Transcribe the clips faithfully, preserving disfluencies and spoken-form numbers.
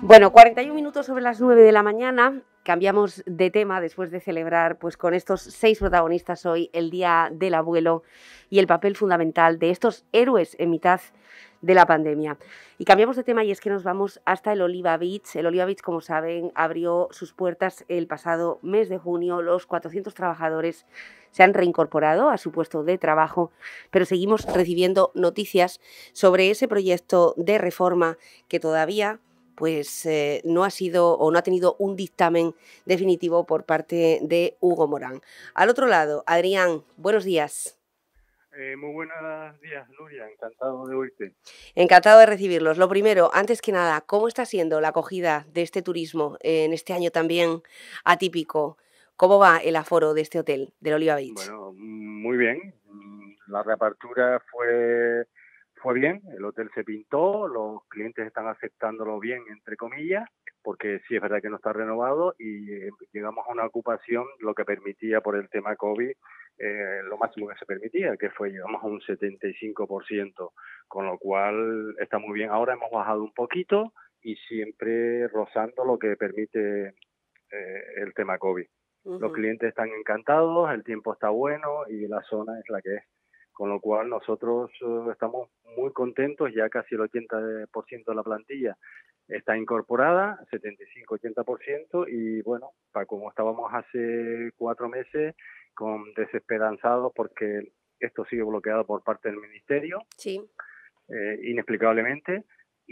Bueno, cuarenta y un minutos sobre las nueve de la mañana, cambiamos de tema después de celebrar pues, con estos seis protagonistas hoy el Día del Abuelo y el papel fundamental de estos héroes en mitad de la pandemia. Y cambiamos de tema y es que nos vamos hasta el Oliva Beach. El Oliva Beach, como saben, abrió sus puertas el pasado mes de junio. Los cuatrocientos trabajadores se han reincorporado a su puesto de trabajo, pero seguimos recibiendo noticias sobre ese proyecto de reforma que todavía pues eh, no ha sido o no ha tenido un dictamen definitivo por parte de Hugo Morán. Al otro lado, Adrián, buenos días. Eh, muy buenos días, Nuria, encantado de oírte. Encantado de recibirlos. Lo primero, antes que nada, ¿cómo está siendo la acogida de este turismo en este año también atípico? ¿Cómo va el aforo de este hotel, del Oliva Beach? Bueno, muy bien. La reapertura fue, fue bien, el hotel se pintó, los clientes están aceptándolo bien, entre comillas, porque sí es verdad que no está renovado y eh, llegamos a una ocupación, lo que permitía por el tema COVID, eh, lo máximo que se permitía, que fue llegamos a un setenta y cinco por ciento, con lo cual está muy bien. Ahora hemos bajado un poquito y siempre rozando lo que permite eh, el tema COVID. Los Uh-huh. clientes están encantados, el tiempo está bueno y la zona es la que es. Con lo cual nosotros uh, estamos muy contentos, ya casi el ochenta por ciento de la plantilla está incorporada, setenta y cinco ochenta por ciento, y bueno, para como estábamos hace cuatro meses, con desesperanzados porque esto sigue bloqueado por parte del Ministerio, sí. eh, inexplicablemente,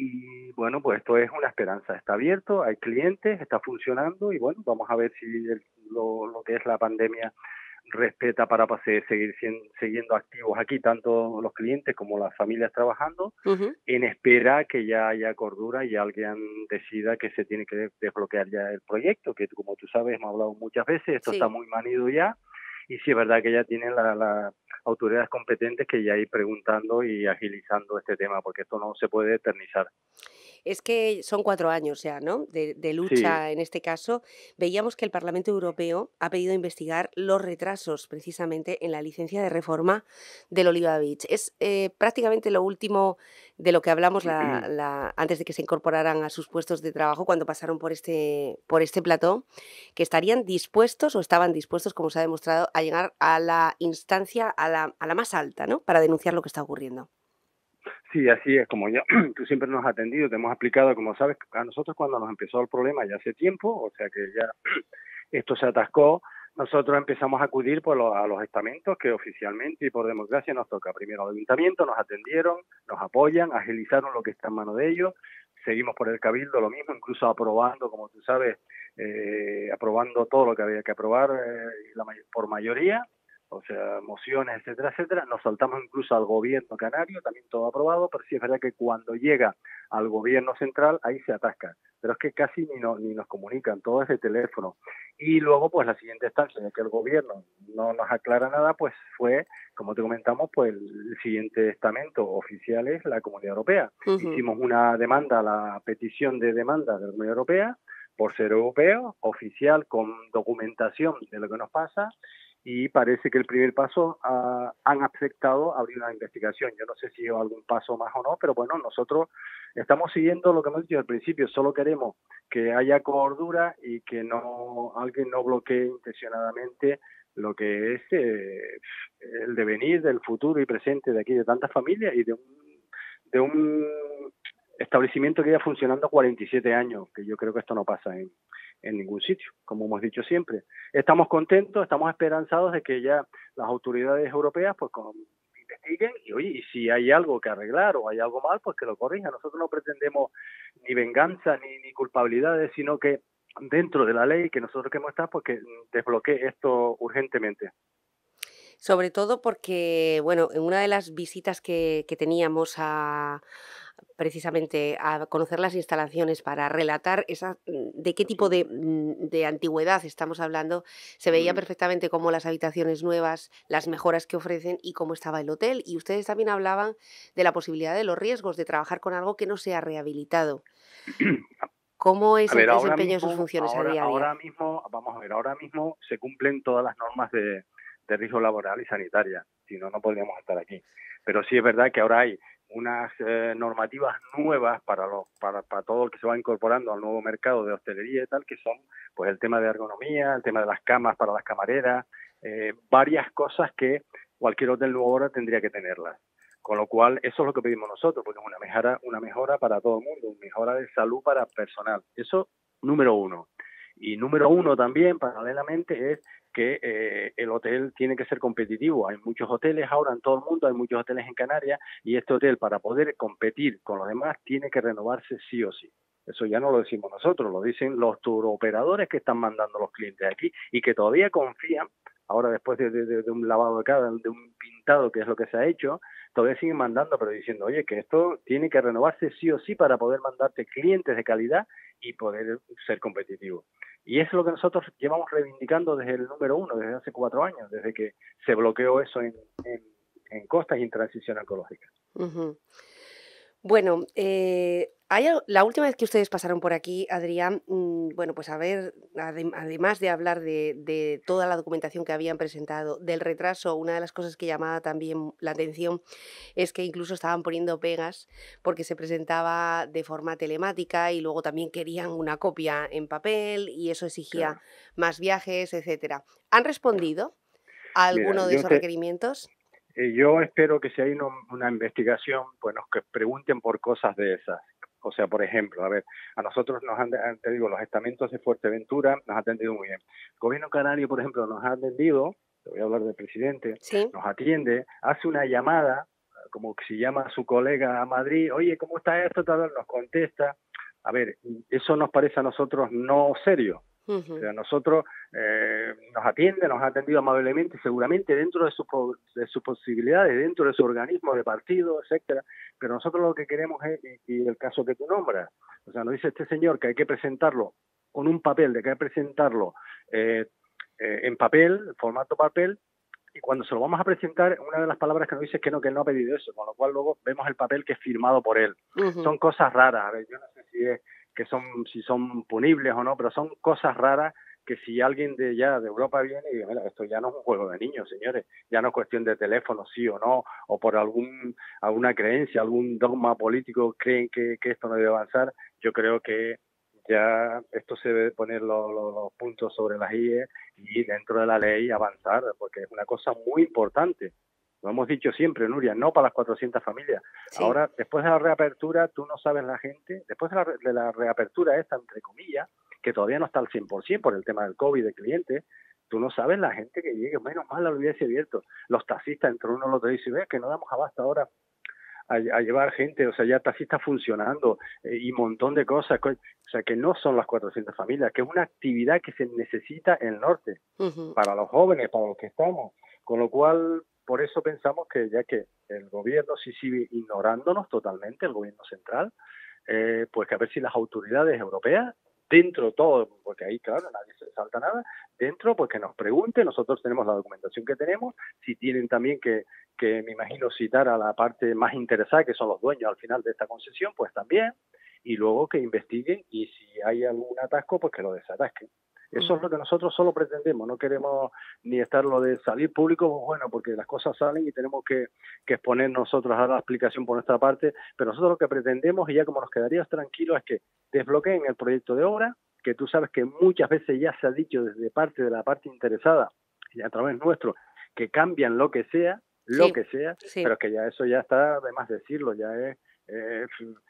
y bueno, pues esto es una esperanza, está abierto, hay clientes, está funcionando y bueno, vamos a ver si el, lo, lo que es la pandemia respeta para pase, seguir siendo, siguiendo activos aquí, tanto los clientes como las familias trabajando, Uh-huh. en espera que ya haya cordura y alguien decida que se tiene que desbloquear ya el proyecto, que como tú sabes, hemos hablado muchas veces, esto Sí. está muy manido ya, y sí es verdad que ya tienen las la autoridades competentes que ya ir preguntando y agilizando este tema, porque esto no se puede eternizar. Es que son cuatro años ya, ¿no?, de, de Sí, lucha en este caso. Veíamos que el Parlamento Europeo ha pedido investigar los retrasos precisamente en la licencia de reforma del Oliva Beach. Es eh, prácticamente lo último de lo que hablamos la, la, antes de que se incorporaran a sus puestos de trabajo cuando pasaron por este, por este plató, que estarían dispuestos o estaban dispuestos, como se ha demostrado, a llegar a la instancia, a la, a la más alta, ¿no?, para denunciar lo que está ocurriendo. sí, así es, como ya tú siempre nos has atendido, te hemos explicado, como sabes, a nosotros cuando nos empezó el problema ya hace tiempo, o sea que ya esto se atascó, nosotros empezamos a acudir por lo, a los estamentos que oficialmente y por democracia nos toca. Primero al ayuntamiento, nos atendieron, nos apoyan, agilizaron lo que está en mano de ellos, seguimos por el cabildo lo mismo, incluso aprobando, como tú sabes, eh, aprobando todo lo que había que aprobar eh, la, por mayoría, o sea, mociones, etcétera, etcétera. Nos saltamos incluso al gobierno canario, también todo aprobado, pero sí es verdad que cuando llega al gobierno central, ahí se atasca. Pero es que casi ni, no, ni nos comunican, todo es de teléfono. Y luego, pues la siguiente instancia, ya que el gobierno no nos aclara nada, pues fue, como te comentamos, pues el siguiente estamento oficial es la Comunidad Europea. Uh-huh. Hicimos una demanda, la petición de demanda de la Comunidad Europea, por ser europeo, oficial, con documentación de lo que nos pasa, y parece que el primer paso uh, han aceptado abrir una investigación. Yo no sé si hay algún paso más o no, pero bueno, nosotros estamos siguiendo lo que hemos dicho al principio, solo queremos que haya cordura y que no alguien no bloquee intencionadamente lo que es eh, el devenir del futuro y presente de aquí, de tantas familias y de un, de un establecimiento que lleva funcionando cuarenta y siete años, que yo creo que esto no pasa en, en ningún sitio, como hemos dicho siempre. Estamos contentos, estamos esperanzados de que ya las autoridades europeas pues con, investiguen y oye, y si hay algo que arreglar o hay algo mal, pues que lo corrijan. Nosotros no pretendemos ni venganza ni, ni culpabilidades, sino que dentro de la ley que nosotros queremos estar, pues que desbloquee esto urgentemente. Sobre todo porque, bueno, en una de las visitas que, que teníamos a precisamente a conocer las instalaciones para relatar esa, mm, de qué tipo de, mm, de antigüedad estamos hablando, se veía Mm. perfectamente cómo las habitaciones nuevas, las mejoras que ofrecen y cómo estaba el hotel. Y ustedes también hablaban de la posibilidad de los riesgos de trabajar con algo que no sea rehabilitado. ¿Cómo A es el ver, ahora desempeño de sus mismo, funciones a ahora, día a día? ahora mismo, vamos a ver, ahora mismo se cumplen todas las normas de, de riesgo laboral y sanitaria, si no, no podríamos estar aquí. Pero sí es verdad que ahora hay unas eh, normativas nuevas para, los, para, para todo el que se va incorporando al nuevo mercado de hostelería y tal, que son pues el tema de ergonomía, el tema de las camas para las camareras, eh, varias cosas que cualquier hotel nuevo ahora tendría que tenerlas. Con lo cual, eso es lo que pedimos nosotros, porque es una mejora, una mejora para todo el mundo, una mejora de salud para personal. Eso, número uno. Y número uno también, paralelamente, es que eh, el hotel tiene que ser competitivo. Hay muchos hoteles ahora en todo el mundo, hay muchos hoteles en Canarias, y este hotel, para poder competir con los demás, tiene que renovarse sí o sí. Eso ya no lo decimos nosotros, lo dicen los touroperadores que están mandando los clientes aquí y que todavía confían, ahora después de, de, de un lavado de cara, de un pintado, que es lo que se ha hecho, todavía siguen mandando, pero diciendo, oye, que esto tiene que renovarse sí o sí para poder mandarte clientes de calidad y poder ser competitivo. Y eso es lo que nosotros llevamos reivindicando desde el número uno, desde hace cuatro años, desde que se bloqueó eso en, en, en costas y en transición ecológica. Uh-huh. Bueno, eh, hay al la última vez que ustedes pasaron por aquí, Adrián, mm, bueno, pues a ver, adem además de hablar de de toda la documentación que habían presentado, del retraso, una de las cosas que llamaba también la atención es que incluso estaban poniendo pegas porque se presentaba de forma telemática y luego también querían una copia en papel y eso exigía Claro. más viajes, etcétera. ¿Han respondido a Mira, alguno de yo esos te, requerimientos? eh, yo espero que si hay uno, una investigación, pues nos que pregunten por cosas de esas. O sea, por ejemplo, a ver, a nosotros nos han, te digo, los estamentos de Fuerteventura nos han atendido muy bien. El gobierno canario, por ejemplo, nos ha atendido, te voy a hablar del presidente, Sí. nos atiende, hace una llamada, como que si llama a su colega a Madrid, oye, ¿cómo está esto? Tal, nos contesta. A ver, eso nos parece a nosotros no serio. O Ujú. sea, nosotros eh, nos atiende, nos ha atendido amablemente, seguramente dentro de, su, de sus posibilidades, dentro de su organismo de partido, etcétera. Pero nosotros lo que queremos es, y, y el caso que tú nombras, o sea, nos dice este señor que hay que presentarlo con un papel, de que hay que presentarlo eh, eh, en papel, formato papel, y cuando se lo vamos a presentar, una de las palabras que nos dice es que no, que él no ha pedido eso, con lo cual luego vemos el papel que es firmado por él. Ujú. Son cosas raras, a ver, yo no sé si es que son, si son punibles o no, pero son cosas raras que si alguien de ya de Europa viene y dice, mira, esto ya no es un juego de niños, señores, ya no es cuestión de teléfono, sí o no, o por algún alguna creencia, algún dogma político creen que, que esto no debe avanzar, yo creo que ya esto se debe poner los, los, los puntos sobre las íes y dentro de la ley avanzar, porque es una cosa muy importante. Lo hemos dicho siempre, Nuria, no para las cuatrocientas familias. Sí. Ahora, después de la reapertura, tú no sabes la gente, después de la, de la reapertura esta, entre comillas, que todavía no está al cien por ciento por el tema del COVID de clientes, tú no sabes la gente que llegue, menos mal la hubiese abierto. Los taxistas, entre uno y otro, dicen, ves que no damos abasto ahora a, a llevar gente, o sea, ya taxistas funcionando eh, y un montón de cosas, o sea, que no son las cuatrocientas familias, que es una actividad que se necesita en el norte, Ujú. para los jóvenes, para los que estamos, con lo cual, por eso pensamos que ya que el gobierno sí sigue ignorándonos totalmente, el gobierno central, eh, pues que a ver si las autoridades europeas, dentro todo, porque ahí claro, nadie se salta nada, dentro pues que nos pregunten, nosotros tenemos la documentación que tenemos, si tienen también que, que me imagino citar a la parte más interesada, que son los dueños al final de esta concesión, pues también, y luego que investiguen y si hay algún atasco, pues que lo desatasquen. Eso es lo que nosotros solo pretendemos, no queremos ni estar lo de salir público, bueno, porque las cosas salen y tenemos que, que exponer nosotros a la explicación por nuestra parte, pero nosotros lo que pretendemos, y ya como nos quedarías tranquilos, es que desbloqueen el proyecto de obra, que tú sabes que muchas veces ya se ha dicho desde parte de la parte interesada, y a través nuestro, que cambian lo que sea, lo Sí, que sea, sí. pero que ya eso ya está de más decirlo, ya es... Eh,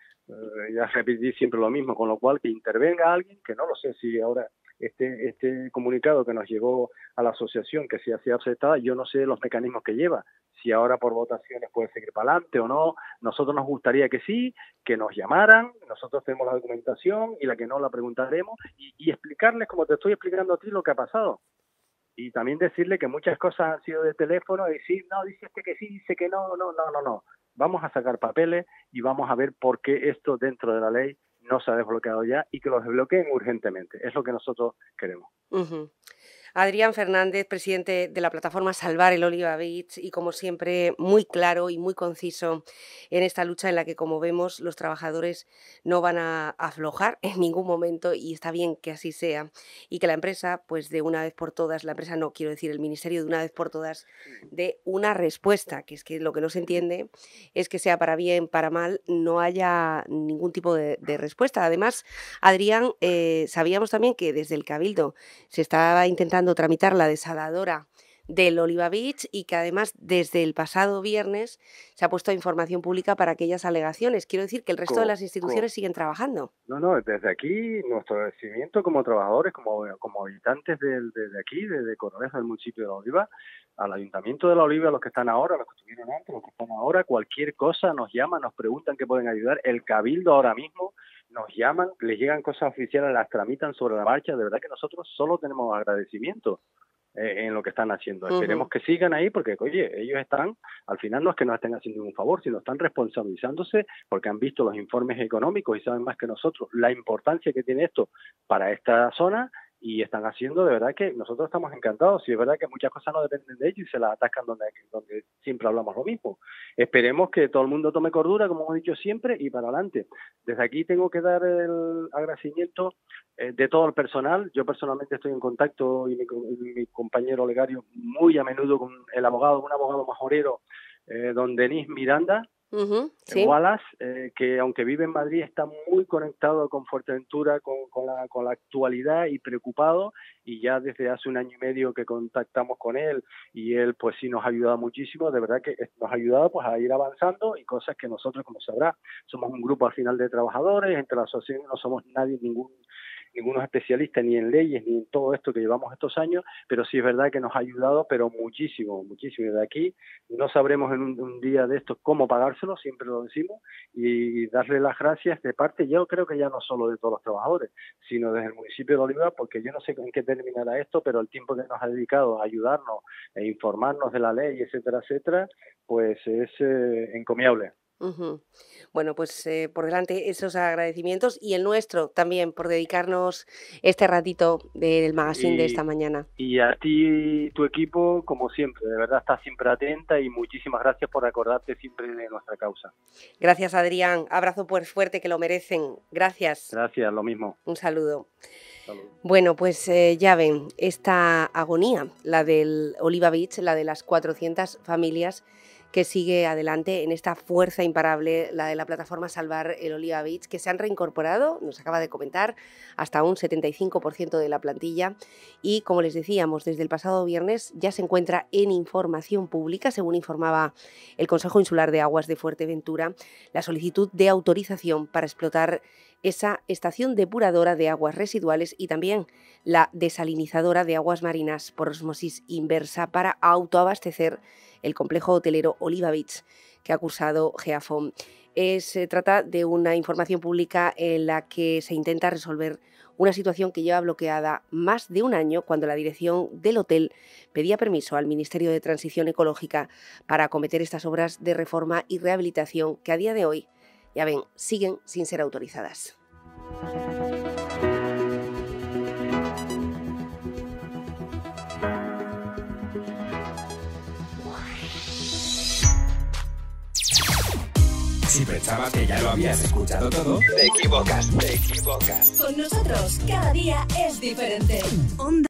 ya repetir siempre lo mismo, con lo cual que intervenga alguien, que no lo sé si ahora este este comunicado que nos llegó a la asociación, que si ha sido aceptada, yo no sé los mecanismos que lleva, si ahora por votaciones puede seguir para adelante o no, nosotros nos gustaría que sí, que nos llamaran, nosotros tenemos la documentación y la que no la preguntaremos y, y explicarles, como te estoy explicando a ti, lo que ha pasado. Y también decirle que muchas cosas han sido de teléfono y decir, no, dice este que sí, dice que no, no, no, no, no. Vamos a sacar papeles y vamos a ver por qué esto dentro de la ley no se ha desbloqueado ya y que lo desbloqueen urgentemente. Es lo que nosotros queremos. Ujú. Adrián Fernández, presidente de la plataforma Salvar el Oliva Beach, y como siempre muy claro y muy conciso en esta lucha en la que, como vemos, los trabajadores no van a aflojar en ningún momento, y está bien que así sea, y que la empresa, pues de una vez por todas, la empresa no, quiero decir, el Ministerio de una vez por todas, dé una respuesta, que es que lo que no se entiende es que sea para bien, para mal, no haya ningún tipo de, de respuesta. Además, Adrián, eh, sabíamos también que desde el Cabildo se estaba intentando tramitar la desaladora del Oliva Beach y que además desde el pasado viernes se ha puesto a información pública para aquellas alegaciones. Quiero decir que el resto Co, de las instituciones co. siguen trabajando. No, no, desde aquí nuestro agradecimiento como trabajadores, como, como habitantes del, de, de aquí, de, de Corralejo, del municipio de La Oliva, al Ayuntamiento de La Oliva, los que están ahora, los que estuvieron antes, los que están ahora, cualquier cosa nos llaman, nos preguntan qué pueden ayudar. El Cabildo ahora mismo nos llaman, les llegan cosas oficiales, las tramitan sobre la marcha. De verdad que nosotros solo tenemos agradecimiento eh, en lo que están haciendo. Uh-huh. Esperemos que sigan ahí porque, oye, ellos están, al final no es que nos estén haciendo un favor, sino están responsabilizándose porque han visto los informes económicos y saben más que nosotros la importancia que tiene esto para esta zona. Y están haciendo, de verdad que nosotros estamos encantados. Y es verdad que muchas cosas no dependen de ellos y se las atacan donde, donde siempre hablamos lo mismo. Esperemos que todo el mundo tome cordura, como hemos dicho siempre, y para adelante. Desde aquí tengo que dar el agradecimiento eh, de todo el personal. Yo personalmente estoy en contacto, y mi, mi compañero Legario, muy a menudo con el abogado, un abogado majorero, eh, don Denis Miranda, Uh-huh, sí. Wallace, eh, que aunque vive en Madrid está muy conectado con Fuerteventura, con, con, la, con la actualidad y preocupado, y ya desde hace un año y medio que contactamos con él y él pues sí nos ha ayudado muchísimo. De verdad que nos ha ayudado pues a ir avanzando y cosas que nosotros, como sabrá, somos un grupo al final de trabajadores, entre la asociación no somos nadie, ningún ninguno especialista ni en leyes ni en todo esto que llevamos estos años, pero sí es verdad que nos ha ayudado, pero muchísimo, muchísimo. De aquí no sabremos en un, un día de estos cómo pagárselo, siempre lo decimos, y darle las gracias de parte, yo creo que ya no solo de todos los trabajadores, sino desde el municipio de Oliva, porque yo no sé en qué terminará esto, pero el tiempo que nos ha dedicado a ayudarnos e informarnos de la ley, etcétera, etcétera, pues es eh, encomiable. Uh-huh. Bueno, pues eh, por delante esos agradecimientos y el nuestro también por dedicarnos este ratito de, del magazine y, de esta mañana. Y a ti y tu equipo, como siempre, de verdad estás siempre atenta y muchísimas gracias por acordarte siempre de nuestra causa. Gracias, Adrián. Abrazo pues fuerte, que lo merecen. Gracias. Gracias, lo mismo. Un saludo. Salud. Bueno, pues eh, ya ven, esta agonía, la del Oliva Beach, la de las cuatrocientas familias que sigue adelante en esta fuerza imparable, la de la plataforma Salvar el Oliva Beach, que se han reincorporado, nos acaba de comentar, hasta un setenta y cinco por ciento de la plantilla y, como les decíamos, desde el pasado viernes ya se encuentra en información pública, según informaba el Consejo Insular de Aguas de Fuerteventura, la solicitud de autorización para explotar esa estación depuradora de aguas residuales y también la desalinizadora de aguas marinas por osmosis inversa para autoabastecer el complejo hotelero Oliva Beach que ha cursado Geafom. Eh, se trata de una información pública en la que se intenta resolver una situación que lleva bloqueada más de un año cuando la dirección del hotel pedía permiso al Ministerio de Transición Ecológica para acometer estas obras de reforma y rehabilitación que a día de hoy, ya ven, siguen sin ser autorizadas. Si pensabas que ya lo habías escuchado todo, te equivocas, te equivocas. Con nosotros cada día es diferente. Onda